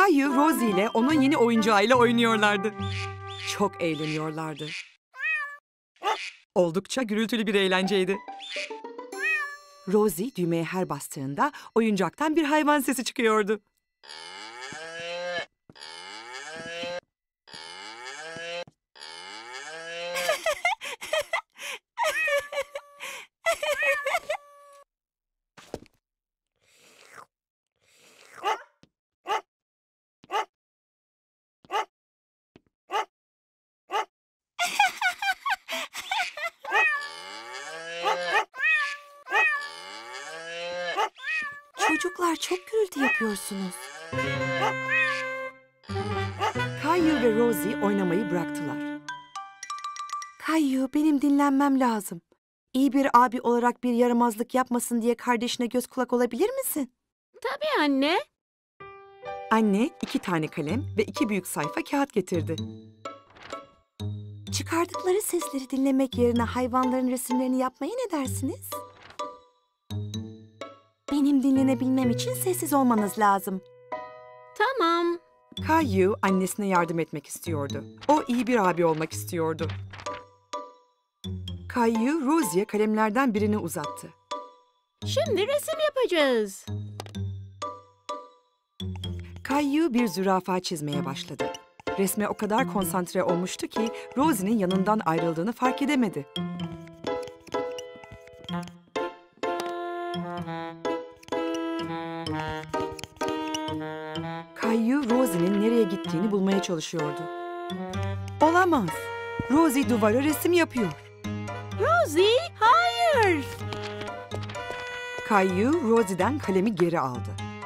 Kayu, Rosie ile onun yeni oyuncağıyla oynuyorlardı. Çok eğleniyorlardı. Oldukça gürültülü bir eğlenceydi. Rosie düğmeye her bastığında oyuncaktan bir hayvan sesi çıkıyordu. Çocuklar çok gürültü yapıyorsunuz. Kayu ve Rosie oynamayı bıraktılar. Kayu, benim dinlenmem lazım. İyi bir abi olarak bir yaramazlık yapmasın diye kardeşine göz kulak olabilir misin? Tabii anne. Anne 2 tane kalem ve 2 büyük sayfa kağıt getirdi. Çıkardıkları sesleri dinlemek yerine hayvanların resimlerini yapmaya ne dersiniz? Benim dinlenebilmem için sessiz olmanız lazım. Tamam. Kayu annesine yardım etmek istiyordu. O iyi bir abi olmak istiyordu. Kayu, Rosie'ye kalemlerden birini uzattı. Şimdi resim yapacağız. Kayu bir zürafa çizmeye başladı. Resme o kadar konsantre olmuştu ki Rosie'nin yanından ayrıldığını fark edemedi. Kayu, Rosie'nin nereye gittiğini bulmaya çalışıyordu. Olamaz. Rosie duvara resim yapıyor. Rosie, hayır. Kayu, Rosie'den kalemi geri aldı.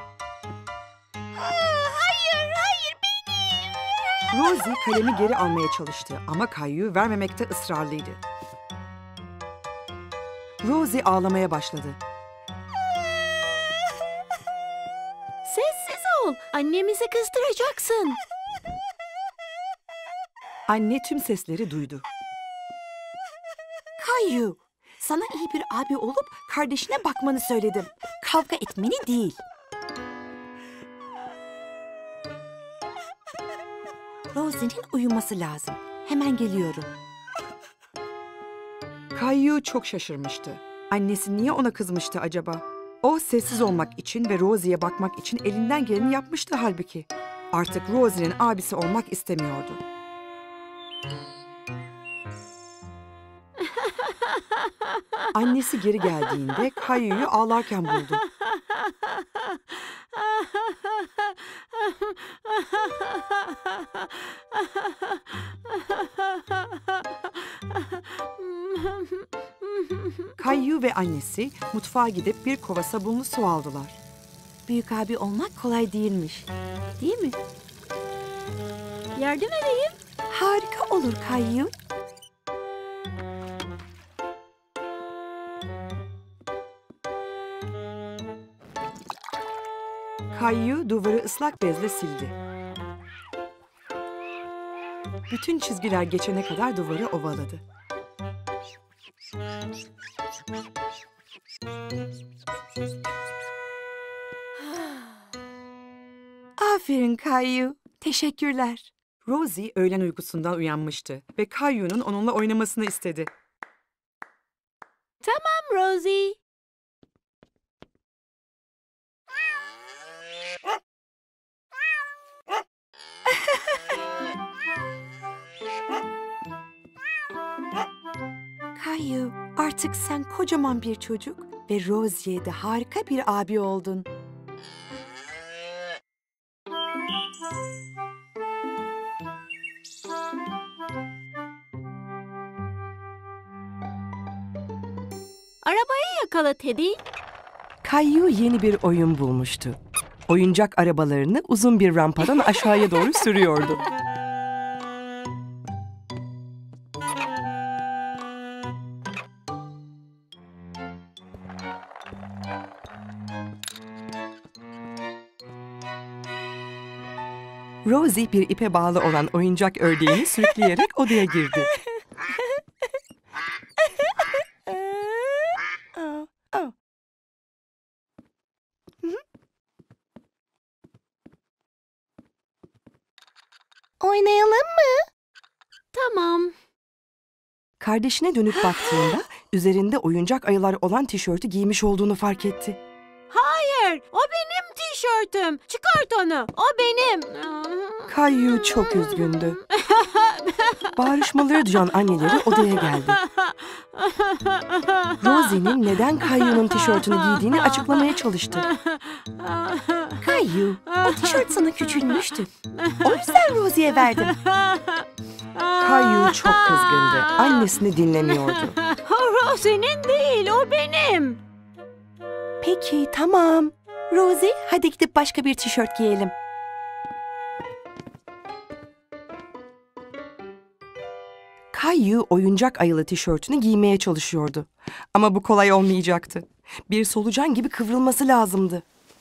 Hayır benim. Rosie kalemi geri almaya çalıştı ama Kayu vermemekte ısrarlıydı. Rosie ağlamaya başladı. Sessiz ol. Annemizi kızdıracaksın. Anne tüm sesleri duydu. Kayu, sana iyi bir abi olup kardeşine bakmanı söyledim. Kavga etmeni değil. Rosie'nin uyuması lazım. Hemen geliyorum. Kayu çok şaşırmıştı. Annesi niye ona kızmıştı acaba? O sessiz olmak için ve Rosie'ye bakmak için elinden geleni yapmıştı halbuki. Artık Rosie'nin abisi olmak istemiyordu. Annesi geri geldiğinde Kayu'yu ağlarken buldu. Kayu ve annesi mutfağa gidip bir kova sabunlu su aldılar. Büyük abi olmak kolay değilmiş, değil mi? Yardım edeyim. Harika olur Kayu. Kayu duvarı ıslak bezle sildi. Bütün çizgiler geçene kadar duvarı ovaladı. Aferin Kayu. Teşekkürler. Rosie öğlen uykusundan uyanmıştı ve Kayu'nun onunla oynamasını istedi. Tamam Rosie. Kayu, artık sen kocaman bir çocuk ve Rosie'ye de harika bir abi oldun. Arabayı yakala Teddy. Kayu yeni bir oyun bulmuştu. Oyuncak arabalarını uzun bir rampadan aşağıya doğru sürüyordu. Rosie bir ipe bağlı olan oyuncak ördeğini sürükleyerek odaya girdi. oynayalım mı? Tamam. Kardeşine dönüp baktığında üzerinde oyuncak ayılar olan tişörtü giymiş olduğunu fark etti. Hayır, o benim tişörtüm. Çıkart onu, o benim. Kayu çok üzgündü. Bağırışmaları duyan anneleri odaya geldi. Rosie'nin neden Kayu'nun tişörtünü giydiğini açıklamaya çalıştı. Kayu, o tişört sana küçülmüştü. O yüzden Rosie'ye verdim. Kayu çok kızgındı. Annesini dinlemiyordu. O senin değil, o benim. Peki, tamam. Rosie, hadi gidip başka bir tişört giyelim. Kayu oyuncak ayılı tişörtünü giymeye çalışıyordu. Ama bu kolay olmayacaktı. Bir solucan gibi kıvrılması lazımdı.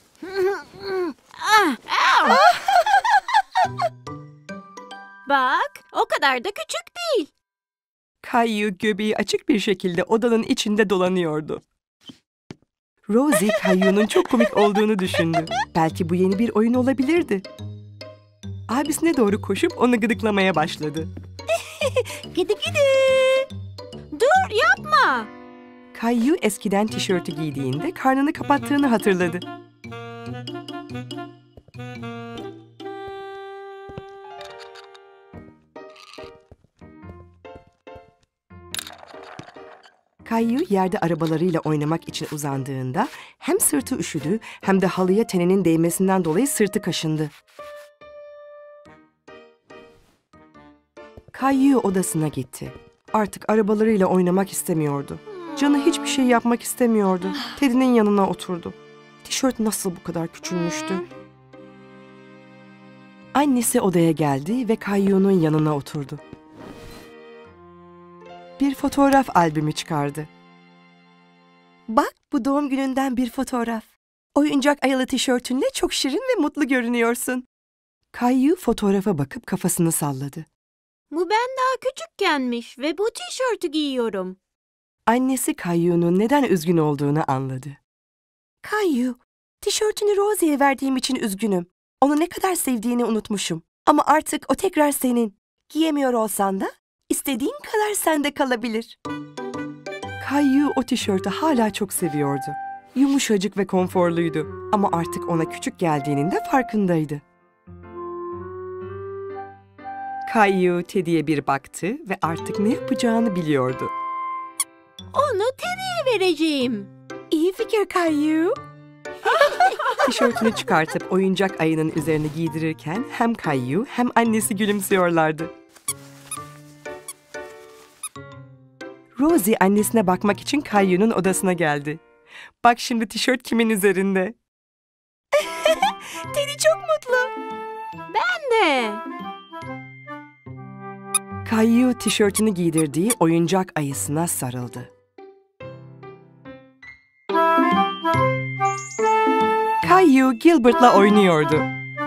Bak, o kadar da küçük değil. Kayu göbeği açık bir şekilde odanın içinde dolanıyordu. Rosie, Kayu'nun çok komik olduğunu düşündü. Belki bu yeni bir oyun olabilirdi. Abisine doğru koşup onu gıdıklamaya başladı. Gidi gidi. Dur, yapma. Kayu eskiden tişörtü giydiğinde karnını kapattığını hatırladı. Kayu yerde arabalarıyla oynamak için uzandığında hem sırtı üşüdü hem de halıya teninin değmesinden dolayı sırtı kaşındı. Kayu odasına gitti. Artık arabalarıyla oynamak istemiyordu. Canı hiçbir şey yapmak istemiyordu. Teddy'nin yanına oturdu. Tişört nasıl bu kadar küçülmüştü? Annesi odaya geldi ve Kayu'nun yanına oturdu. Bir fotoğraf albümü çıkardı. Bak, bu doğum gününden bir fotoğraf. Oyuncak ayılı tişörtünle çok şirin ve mutlu görünüyorsun. Kayu fotoğrafa bakıp kafasını salladı. Bu ben daha küçükkenmiş ve bu tişörtü giyiyorum. Annesi Kayu'nun neden üzgün olduğunu anladı. Kayu, tişörtünü Rosie'ye verdiğim için üzgünüm. Onu ne kadar sevdiğini unutmuşum. Ama artık o tekrar senin. Giyemiyor olsan da istediğin kadar sende kalabilir. Kayu o tişörtü hala çok seviyordu. Yumuşacık ve konforluydu ama artık ona küçük geldiğinin de farkındaydı. Kayu Teddy'ye bir baktı ve artık ne yapacağını biliyordu. Onu Teddy'ye vereceğim. İyi fikir Kayu. Tişörtünü çıkartıp oyuncak ayının üzerine giydirirken hem Kayu hem annesi gülümsüyorlardı. Rosie annesine bakmak için Kayu'nun odasına geldi. Bak şimdi tişört kimin üzerinde? Teddy çok mutlu. Ne? Kayu tişörtünü giydirdiği oyuncak ayısına sarıldı. Kayu Gilbert'la oynuyordu.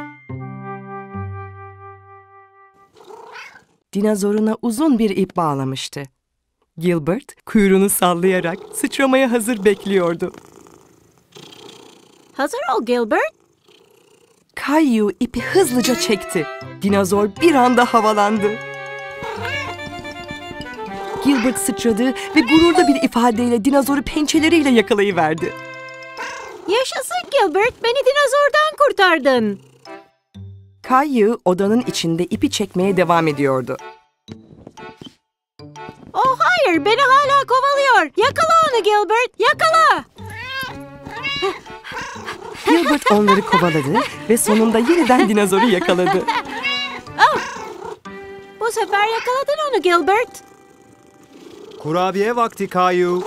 Dinozoruna uzun bir ip bağlamıştı. Gilbert kuyruğunu sallayarak sıçramaya hazır bekliyordu. Hazır ol Gilbert. Kayu ipi hızlıca çekti. Dinozor bir anda havalandı. Gilbert sıçradı ve gururlu bir ifadeyle dinozoru pençeleriyle yakalayıverdi. Yaşasın Gilbert, beni dinozordan kurtardın. Kayu odanın içinde ipi çekmeye devam ediyordu. Oh hayır, beni hala kovalıyor. Yakala onu Gilbert, yakala. Gilbert onları kovaladı ve sonunda yeniden dinozoru yakaladı. Bu sefer yakaladın onu Gilbert. Kurabiye vakti Kayu.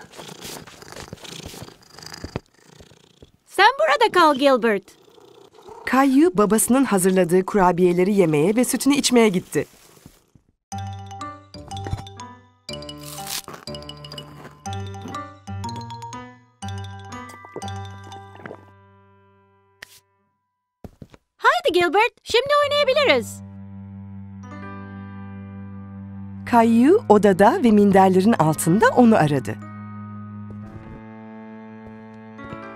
Sen burada kal Gilbert. Kayu babasının hazırladığı kurabiyeleri yemeye ve sütünü içmeye gitti. Haydi Gilbert, şimdi oynayabiliriz. Kayu odada ve minderlerin altında onu aradı.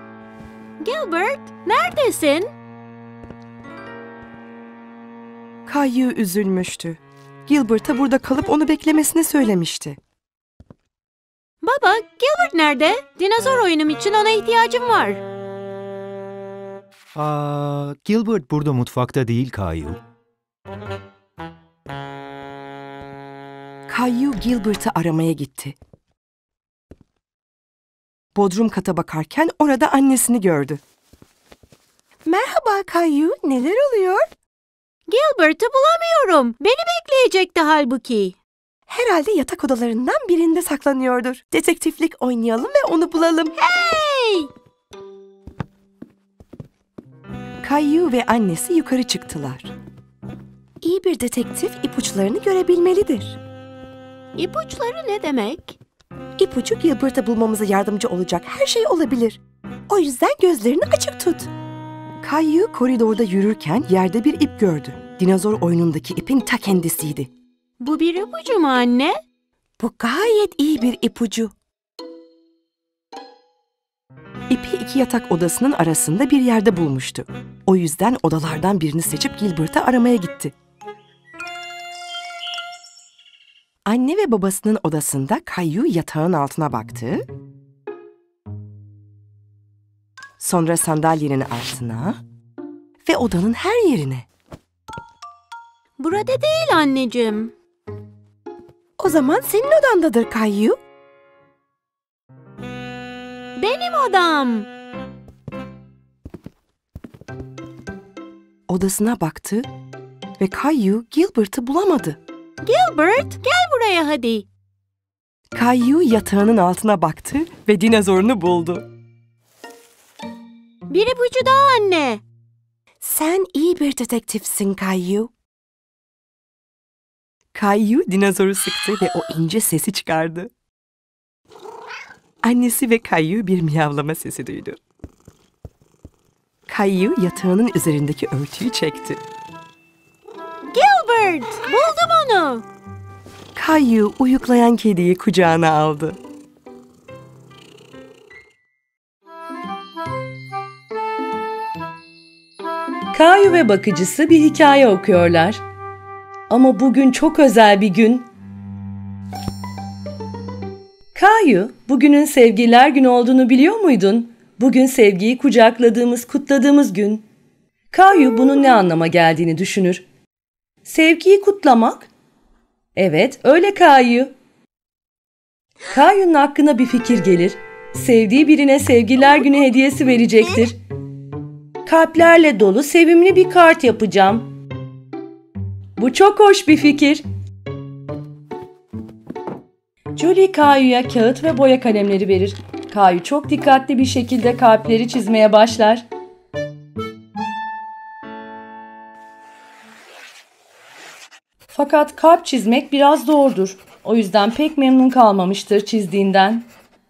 Gilbert, neredesin? Caillou üzülmüştü. Gilbert'a burada kalıp onu beklemesini söylemişti. Baba, Gilbert nerede? Dinozor oyunum için ona ihtiyacım var. Gilbert burada mutfakta değil Caillou. Caillou Gilbert'ı aramaya gitti. Bodrum kata bakarken orada annesini gördü. Merhaba Caillou, neler oluyor? Gilbert'ı bulamıyorum. Beni bekleyecekti halbuki. Herhalde yatak odalarından birinde saklanıyordur. Detektiflik oynayalım ve onu bulalım. Hey! Caillou ve annesi yukarı çıktılar. İyi bir detektif ipuçlarını görebilmelidir. İpuçları ne demek? İpucu Gilbert'ı bulmamıza yardımcı olacak her şey olabilir. O yüzden gözlerini açık tut. Caillou koridorda yürürken yerde bir ip gördü. Dinozor oyunundaki ipin ta kendisiydi. Bu bir ipucu mu anne? Bu gayet iyi bir ipucu. İpi iki yatak odasının arasında bir yerde bulmuştu. O yüzden odalardan birini seçip Gilbert'ı aramaya gitti. Anne ve babasının odasında Caillou yatağın altına baktı. Sonra sandalyenin altına ve odanın her yerine. Burada değil anneciğim. O zaman senin odandadır Caillou. Benim odam. Odasına baktı ve Caillou Gilbert'ı bulamadı. Gilbert, gel buraya hadi. Caillou yatağının altına baktı ve dinozorunu buldu. Bir ipucu daha anne. Sen iyi bir detektifsin Caillou. Caillou dinozoru sıktı ve o ince sesi çıkardı. Annesi ve Caillou bir miyavlama sesi duydu. Caillou yatağının üzerindeki örtüyü çekti. Gilbert, buldum onu. Caillou uyuklayan kediyi kucağına aldı. Caillou ve bakıcısı bir hikaye okuyorlar. Ama bugün çok özel bir gün. Caillou, bugünün Sevgililer Günü olduğunu biliyor muydun? Bugün sevgiyi kucakladığımız, kutladığımız gün. Caillou bunun ne anlama geldiğini düşünür. Sevgiyi kutlamak? Evet, öyle Caillou. Caillou'nun aklına bir fikir gelir. Sevdiği birine Sevgililer Günü hediyesi verecektir. Kalplerle dolu sevimli bir kart yapacağım. Bu çok hoş bir fikir. Julie Caillou'ya kağıt ve boya kalemleri verir. Caillou çok dikkatli bir şekilde kalpleri çizmeye başlar. Fakat kalp çizmek biraz zordur. O yüzden pek memnun kalmamıştır çizdiğinden.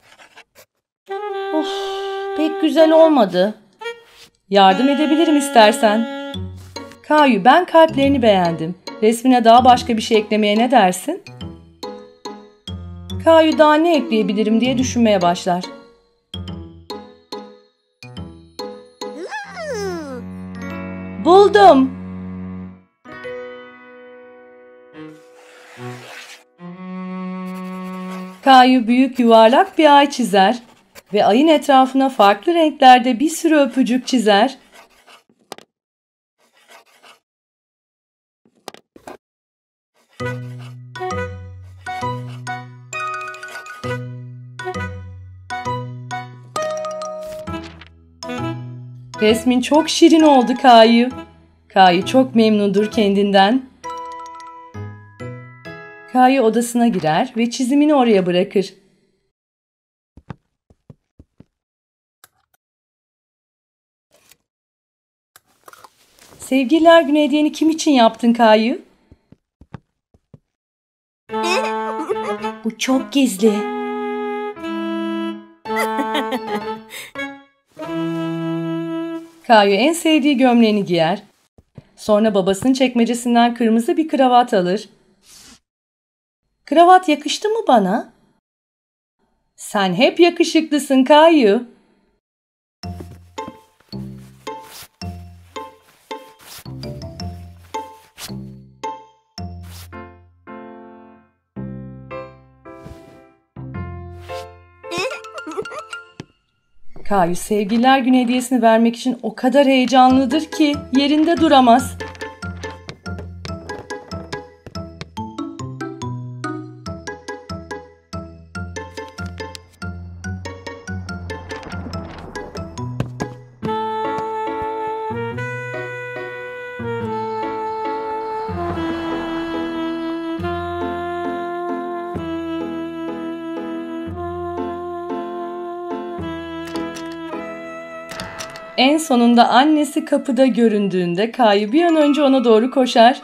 Of, pek güzel olmadı. Yardım edebilirim istersen. Caillou, ben kalplerini beğendim. Resmine daha başka bir şey eklemeye ne dersin? Caillou daha ne ekleyebilirim diye düşünmeye başlar. Buldum. Caillou büyük yuvarlak bir ay çizer ve ayın etrafına farklı renklerde bir sürü öpücük çizer. Resmin çok şirin oldu Caillou. Caillou çok memnundur kendinden. Caillou odasına girer ve çizimini oraya bırakır. Sevgililer Günü hediyeni kim için yaptın Caillou? Bu çok gizli. Caillou en sevdiği gömleğini giyer. Sonra babasının çekmecesinden kırmızı bir kravat alır. Kravat yakıştı mı bana? Sen hep yakışıklısın Caillou. Kayu Sevgililer Günü hediyesini vermek için o kadar heyecanlıdır ki yerinde duramaz. En sonunda annesi kapıda göründüğünde Kayu bir an önce ona doğru koşar.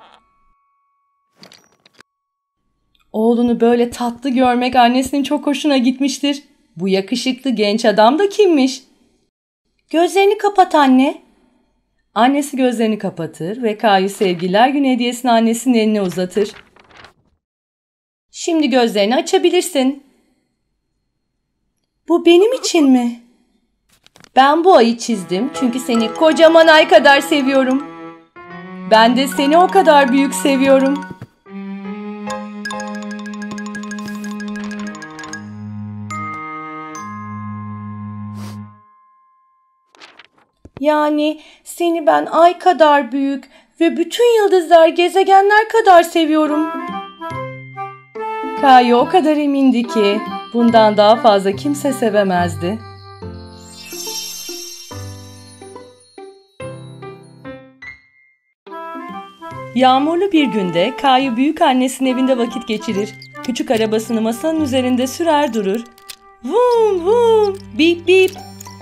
Oğlunu böyle tatlı görmek annesinin çok hoşuna gitmiştir. Bu yakışıklı genç adam da kimmiş? Gözlerini kapat anne. Annesi gözlerini kapatır ve Kayu Sevgililer Günü hediyesini annesinin eline uzatır. Şimdi gözlerini açabilirsin. Bu benim için mi? Ben bu ayı çizdim çünkü seni kocaman ay kadar seviyorum. Ben de seni o kadar büyük seviyorum. Yani seni ben ay kadar büyük ve bütün yıldızlar, gezegenler kadar seviyorum. Kayu o kadar emindi ki bundan daha fazla kimse sevemezdi. Yağmurlu bir günde Kayu büyük annesinin evinde vakit geçirir. Küçük arabasını masanın üzerinde sürer durur. Vum vum, bip bip.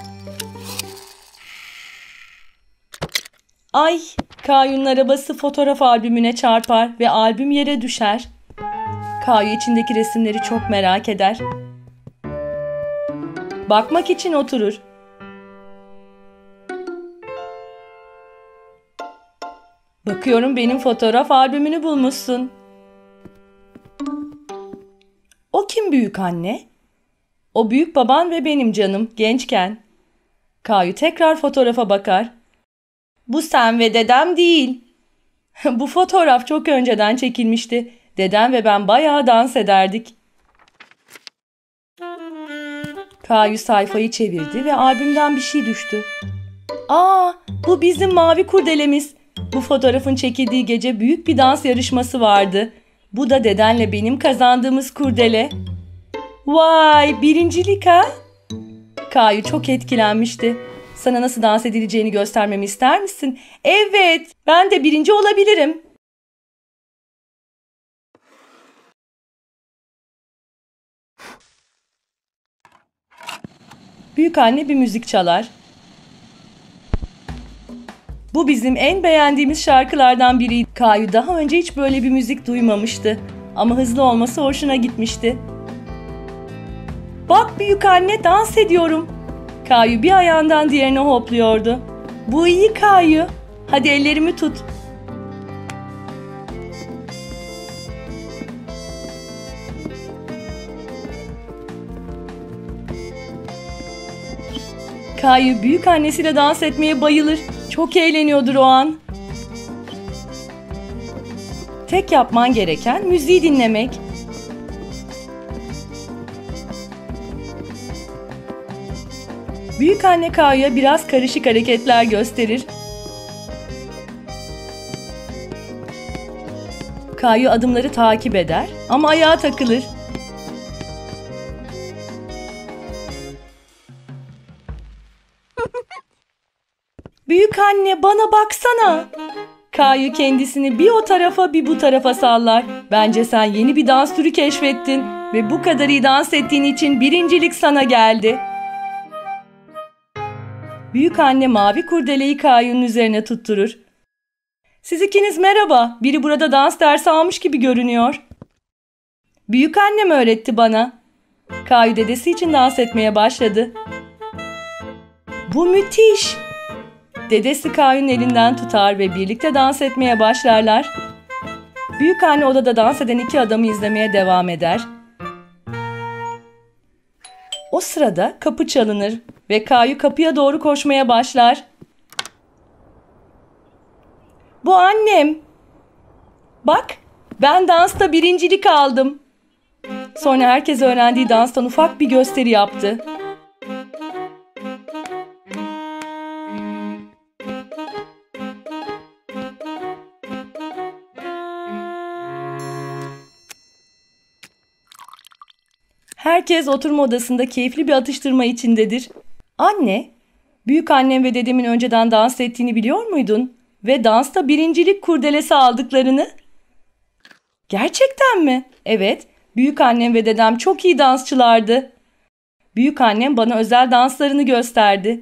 Ay, Kayu'nun arabası fotoğraf albümüne çarpar ve albüm yere düşer. Kayu içindeki resimleri çok merak eder. Bakmak için oturur. Bakıyorum benim fotoğraf albümünü bulmuşsun. O kim büyük anne? O büyük baban ve benim canım gençken. Kayu tekrar fotoğrafa bakar. Bu sen ve dedem değil. Bu fotoğraf çok önceden çekilmişti. Dedem ve ben bayağı dans ederdik. Kayu sayfayı çevirdi ve albümden bir şey düştü. Aa, bu bizim mavi kurdelemiz. Bu fotoğrafın çekildiği gece büyük bir dans yarışması vardı. Bu da dedenle benim kazandığımız kurdele. Vay, birincilik ha? Kayu çok etkilenmişti. Sana nasıl dans edileceğini göstermemi ister misin? Evet, ben de birinci olabilirim. Büyükanne bir müzik çalar. Bu bizim en beğendiğimiz şarkılardan biriydi. Kayu daha önce hiç böyle bir müzik duymamıştı. Ama hızlı olması hoşuna gitmişti. Bak büyükanne, dans ediyorum. Kayu bir ayağından diğerine hopluyordu. Bu iyi Kayu. Hadi ellerimi tut. Kayu büyük annesiyle dans etmeye bayılır. Çok eğleniyordur o an. Tek yapman gereken müziği dinlemek. Büyük anne Kayu'ya biraz karışık hareketler gösterir. Kayu adımları takip eder ama ayağa takılır. Büyük anne, bana baksana. Kayu kendisini bir o tarafa bir bu tarafa sallar. Bence sen yeni bir dans türü keşfettin ve bu kadar iyi dans ettiğin için birincilik sana geldi. Büyük anne mavi kurdeleyi Kayu'nun üzerine tutturur. Siz ikiniz merhaba. Biri burada dans dersi almış gibi görünüyor. Büyük annem öğretti bana. Kayu dedesi için dans etmeye başladı. Bu müthiş. Dedesi Kayu'nun elinden tutar ve birlikte dans etmeye başlarlar. Büyük anne odada dans eden iki adamı izlemeye devam eder. O sırada kapı çalınır ve Kayu kapıya doğru koşmaya başlar. Bu annem. Bak, ben dansta birincilik aldım. Sonra herkes öğrendiği danstan ufak bir gösteri yaptı. Herkes oturma odasında keyifli bir atıştırma içindedir. Anne, büyük annem ve dedemin önceden dans ettiğini biliyor muydun? Ve dansta birincilik kurdelesi aldıklarını. Gerçekten mi? Evet, büyük annem ve dedem çok iyi dansçılardı. Büyük annem bana özel danslarını gösterdi.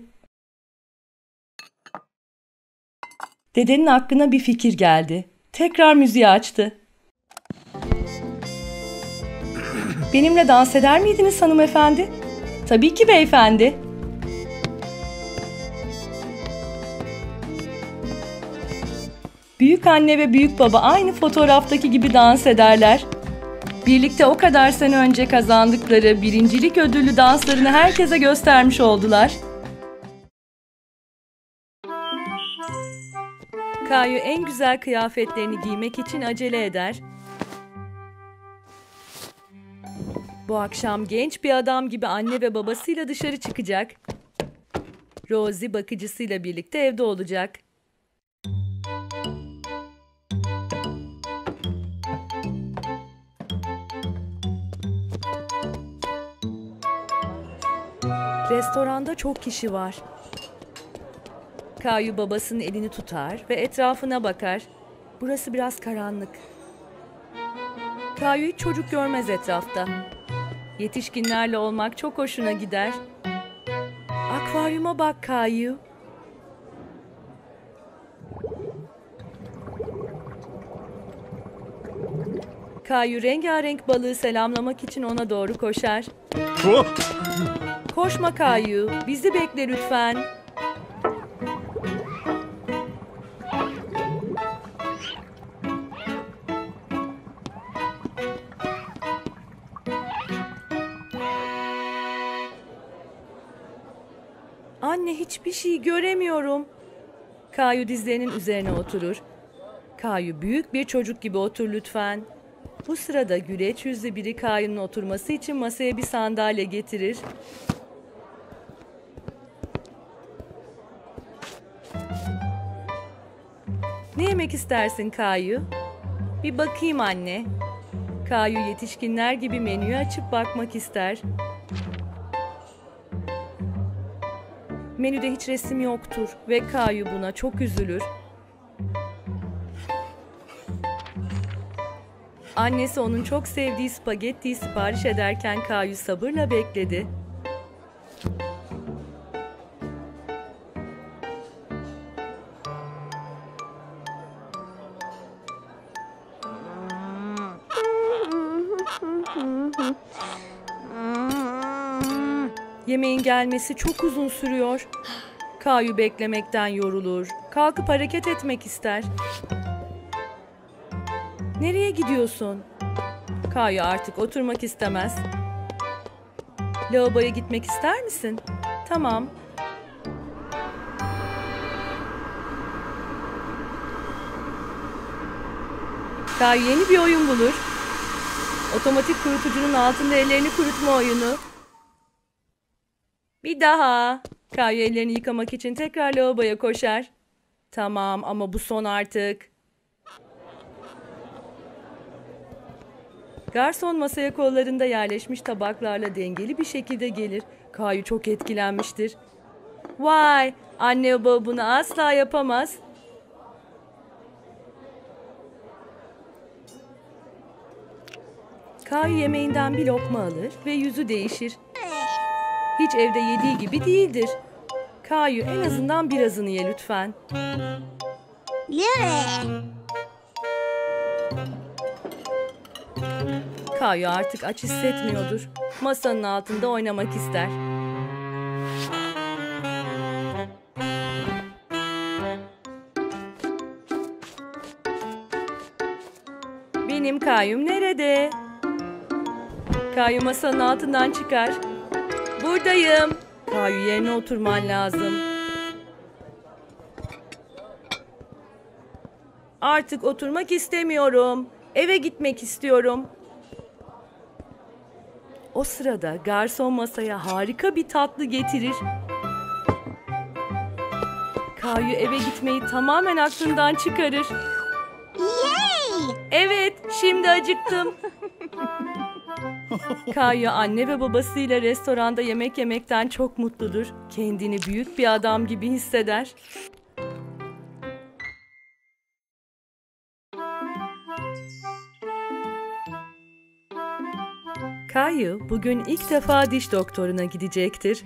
Dedenin aklına bir fikir geldi. Tekrar müziği açtı. Benimle dans eder miydiniz hanımefendi? Tabii ki beyefendi. Büyük anne ve büyük baba aynı fotoğraftaki gibi dans ederler. Birlikte o kadar sene önce kazandıkları birincilik ödüllü danslarını herkese göstermiş oldular. Kayu en güzel kıyafetlerini giymek için acele eder. Bu akşam genç bir adam gibi anne ve babasıyla dışarı çıkacak. Rosie bakıcısıyla birlikte evde olacak. Restoranda çok kişi var. Kayu babasının elini tutar ve etrafına bakar. Burası biraz karanlık. Kayu hiç çocuk görmez etrafta. Yetişkinlerle olmak çok hoşuna gider. Akvaryuma bak Kayu. Kayu rengarenk balığı selamlamak için ona doğru koşar. Koşma Kayu, bizi bekle lütfen. Anne, hiçbir şey göremiyorum. Kayu dizlerinin üzerine oturur. Kayu, büyük bir çocuk gibi otur lütfen. Bu sırada güleç yüzlü biri Kayu'nun oturması için masaya bir sandalye getirir. Ne yemek istersin Kayu? Bir bakayım anne. Kayu yetişkinler gibi menüyü açıp bakmak ister. Menüde hiç resim yoktur ve Kayu buna çok üzülür. Annesi onun çok sevdiği spagettiyi sipariş ederken Kayu sabırla bekledi. Yemeğin gelmesi çok uzun sürüyor. Kayu beklemekten yorulur. Kalkıp hareket etmek ister. Nereye gidiyorsun? Kayu artık oturmak istemez. Lavaboya gitmek ister misin? Tamam. Kayu yeni bir oyun bulur. Otomatik kurutucunun altında ellerini kurutma oyunu. Bir daha. Kayu ellerini yıkamak için tekrar lavaboya koşar. Tamam ama bu son artık. Garson masaya kollarında yerleşmiş tabaklarla dengeli bir şekilde gelir. Kayu çok etkilenmiştir. Vay, anne baba bunu asla yapamaz. Kayu yemeğinden bir lokma alır ve yüzü değişir. Hiç evde yediği gibi değildir. Kayu en azından birazını ye lütfen. Kayu artık aç hissetmiyordur. Masanın altında oynamak ister. Benim Kayu'm nerede? Kayu masanın altından çıkar. Buradayım. Kayu yerine oturman lazım. Artık oturmak istemiyorum. Eve gitmek istiyorum. O sırada garson masaya harika bir tatlı getirir. Kayu eve gitmeyi tamamen aklından çıkarır. Evet, şimdi acıktım. Kayu anne ve babasıyla restoranda yemek yemekten çok mutludur. Kendini büyük bir adam gibi hisseder. Kayu bugün ilk defa diş doktoruna gidecektir.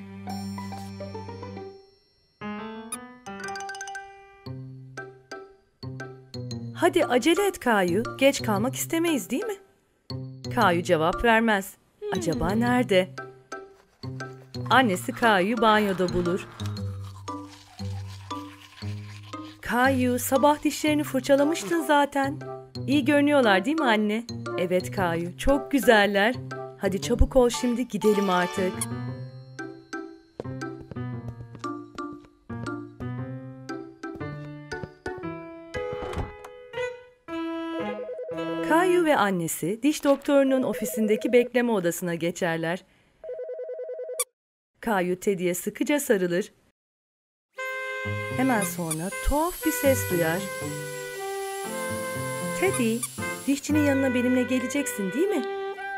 Hadi acele et Kayu, geç kalmak istemeyiz değil mi? Kayu cevap vermez. Acaba nerede? Annesi Kayu'yu banyoda bulur. Kayu, sabah dişlerini fırçalamıştın zaten. İyi görünüyorlar değil mi anne? Evet Kayu, çok güzeller. Hadi çabuk ol şimdi gidelim artık. Kayu ve annesi diş doktorunun ofisindeki bekleme odasına geçerler. Kayu Teddy'ye sıkıca sarılır. Hemen sonra tuhaf bir ses duyar. Teddy, dişçinin yanına benimle geleceksin değil mi?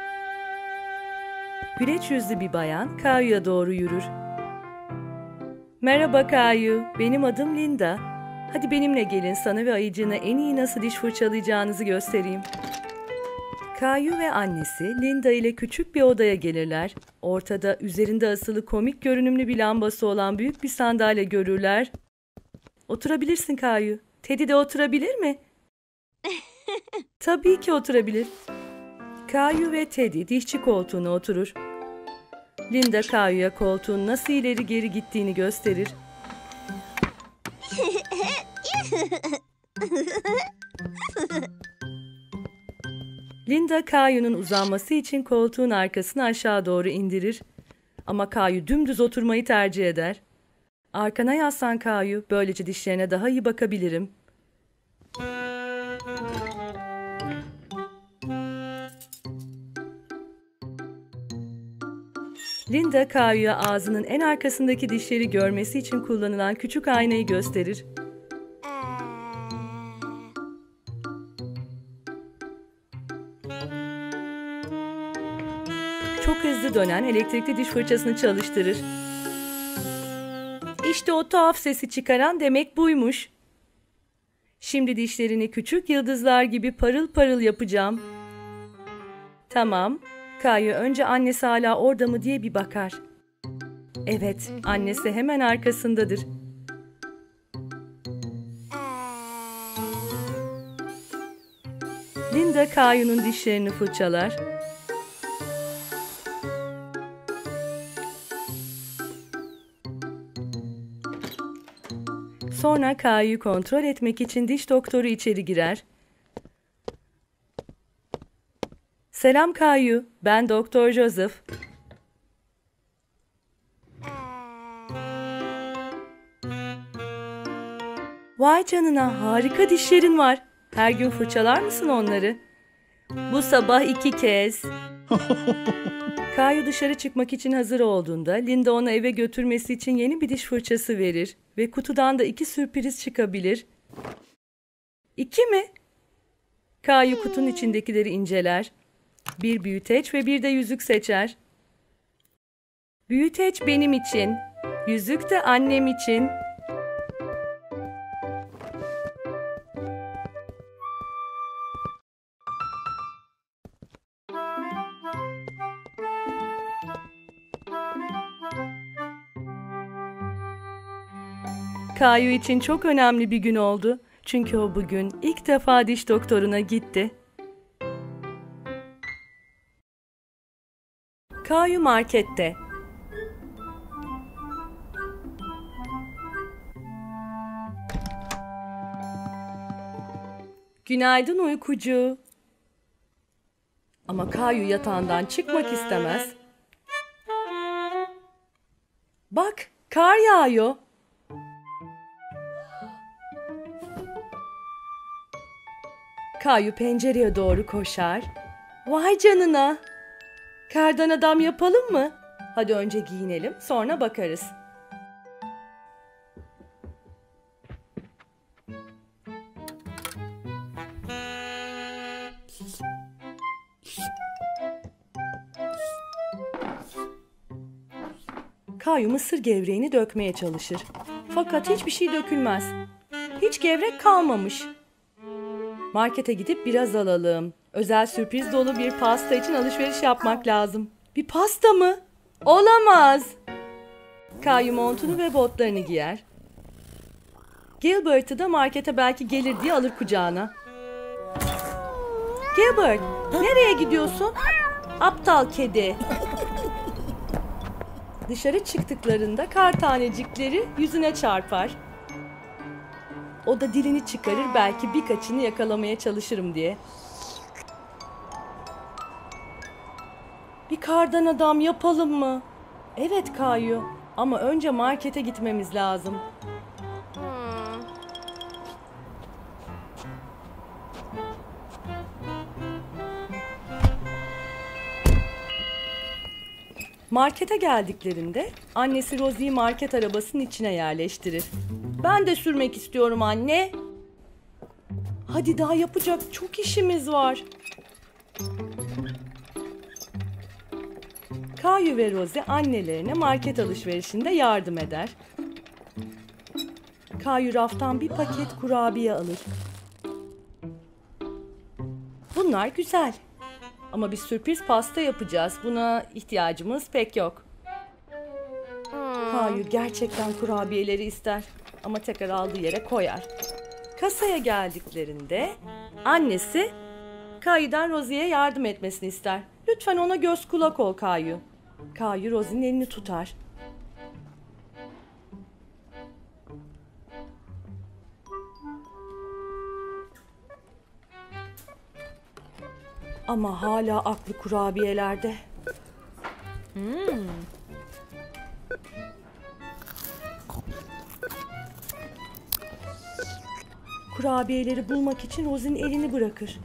Güleç yüzlü bir bayan Kayu'ya doğru yürür. Merhaba Kayu, benim adım Linda. Hadi benimle gelin, sana ve ayıcığına en iyi nasıl diş fırçalayacağınızı göstereyim. Kayu ve annesi Linda ile küçük bir odaya gelirler. Ortada üzerinde asılı komik görünümlü bir lambası olan büyük bir sandalye görürler. Oturabilirsin Kayu. Teddy de oturabilir mi? Tabii ki oturabilir. Kayu ve Teddy dişçi koltuğuna oturur. Linda Kayu'ya koltuğun nasıl ileri geri gittiğini gösterir. Linda Kayu'nun uzanması için koltuğun arkasını aşağı doğru indirir. Ama Kayu dümdüz oturmayı tercih eder. Arkana yaslan Kayu, böylece dişlerine daha iyi bakabilirim. Linda Kayu'ya ağzının en arkasındaki dişleri görmesi için kullanılan küçük aynayı gösterir. Çok hızlı dönen elektrikli diş fırçasını çalıştırır. İşte o tuhaf sesi çıkaran demek buymuş. Şimdi dişlerini küçük yıldızlar gibi parıl parıl yapacağım. Tamam. Kayu önce annesi hala orada mı diye bir bakar. Evet, annesi hemen arkasındadır. Linda Kayu'nun dişlerini fırçalar. Sonra Kayu'yu kontrol etmek için diş doktoru içeri girer. Selam Kayu, ben Doktor Joseph. Vay canına, harika dişlerin var. Her gün fırçalar mısın onları? Bu sabah 2 kez. Kayu dışarı çıkmak için hazır olduğunda Linda onu eve götürmesi için yeni bir diş fırçası verir ve kutudan da 2 sürpriz çıkabilir. 2 mi? Kayu kutunun içindekileri inceler. Bir büyüteç ve bir de yüzük seçer. Büyüteç benim için, yüzük de annem için. Kayu için çok önemli bir gün oldu. Çünkü o bugün ilk defa diş doktoruna gitti. Kayu markette. Günaydın uykucu. Ama Kayu yatağından çıkmak istemez. Bak, kar yağıyor. Kayu pencereye doğru koşar. Vay canına! Kardan adam yapalım mı? Hadi önce giyinelim, sonra bakarız. Kayu mısır gevreğini dökmeye çalışır. Fakat hiçbir şey dökülmez. Hiç gevrek kalmamış. Markete gidip biraz alalım. Özel sürpriz dolu bir pasta için alışveriş yapmak lazım. Bir pasta mı? Olamaz. Kayu montunu ve botlarını giyer. Gilbert'ı da markete belki gelir diye alır kucağına. Gilbert, nereye gidiyorsun? Aptal kedi. Dışarı çıktıklarında kar tanecikleri yüzüne çarpar. O da dilini çıkarır, belki birkaçını yakalamaya çalışırım diye. Bir kardan adam yapalım mı? Evet Kayu, ama önce markete gitmemiz lazım. Markete geldiklerinde annesi Rosie'yi market arabasının içine yerleştirir. Ben de sürmek istiyorum anne. Hadi daha yapacak çok işimiz var. Kayu ve Rosie annelerine market alışverişinde yardım eder. Kayu raftan bir paket kurabiye alır. Bunlar güzel. Ama bir sürpriz pasta yapacağız. Buna ihtiyacımız pek yok. Kayu gerçekten kurabiyeleri ister. Ama tekrar aldığı yere koyar. Kasaya geldiklerinde annesi Kayu'dan Rosie'ye yardım etmesini ister. Lütfen ona göz kulak ol Kayu. Kayu Rosie'nin elini tutar. Ama hala aklı kurabiyelerde. Kurabiyeleri bulmak için Rosie'nin elini bırakır.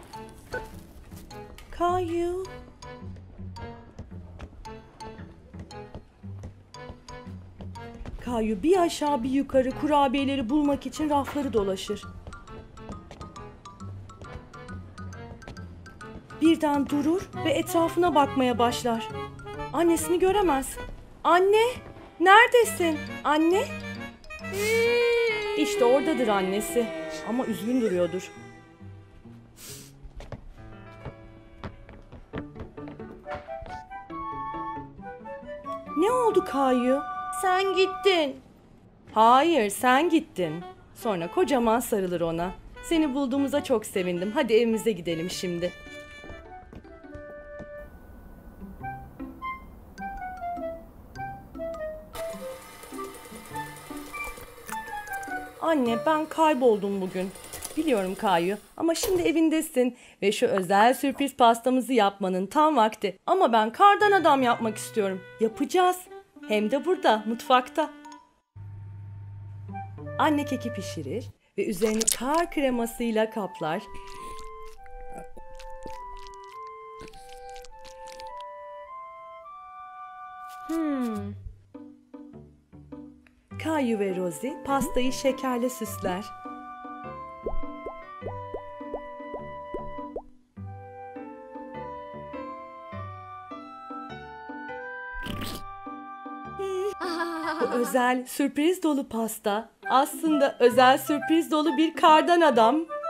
Kayu. Kayu bir aşağı bir yukarı kurabiyeleri bulmak için rafları dolaşır. Birden durur ve etrafına bakmaya başlar. Annesini göremez. Anne, neredesin? Anne? İşte oradadır annesi. Ama üzgün duruyordur. Ne oldu Kayu? Sen gittin. Hayır, sen gittin. Sonra kocaman sarılır ona. Seni bulduğumuza çok sevindim. Hadi evimize gidelim şimdi. Anne, ben kayboldum bugün. Biliyorum Kayu, ama şimdi evindesin ve şu özel sürpriz pastamızı yapmanın tam vakti. Ama ben kardan adam yapmak istiyorum. Yapacağız. Hem de burada, mutfakta. Anne keki pişirir ve üzerini kar kremasıyla kaplar. Kayu ve Rosie pastayı şekerle süsler. Bu özel sürpriz dolu pasta aslında özel sürpriz dolu bir kardan adam.